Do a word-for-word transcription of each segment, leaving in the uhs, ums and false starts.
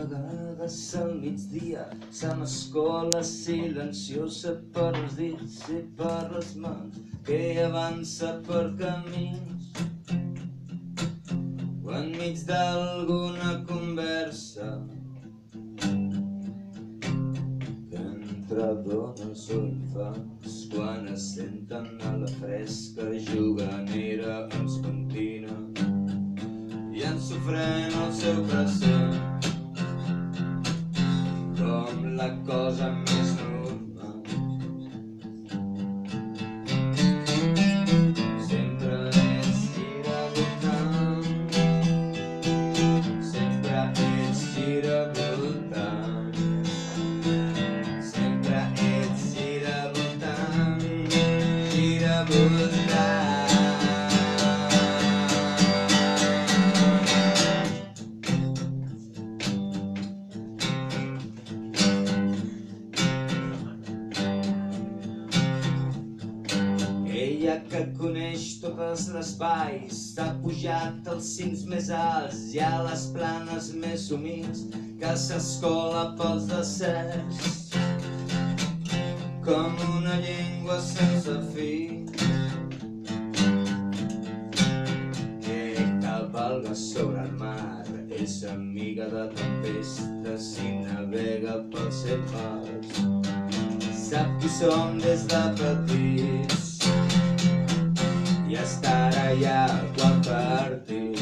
vegades al migdia se m'escola silenciosa per els dits i per les mans que avança per camins o enmig d'alguna conversa que entre dones o infants quan es senten a la fresca juganera ens pentina i ens sofrena el seu present com la cosa més normal. Sempre ets giravoltant, sempre ets giravoltant, sempre ets giravoltant, giravoltant. Ella que coneix totes les valls, s'ha pujat als cims més alts i a les planes més humils, que s'escola pels deserts com una llengua sense fi, que cavalga sobre el mar, és amiga de tempestes i navega pels seus mars. Sap qui som des de petits i estarà allà quan partim.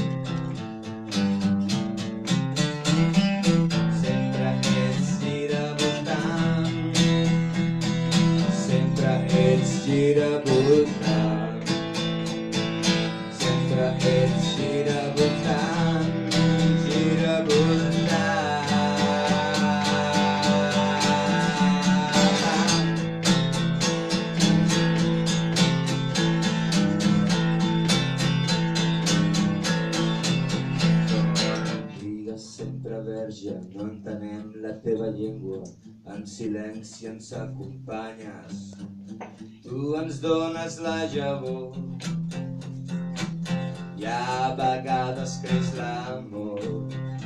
Sempre ets giravoltant, sempre ets giravoltant, sempre ets giravoltant, giravoltant. Sempre verge, no entenem la teva llengua, en silenci ens acompanyes, tu ens dones la llavor i a vegades creix l'amor.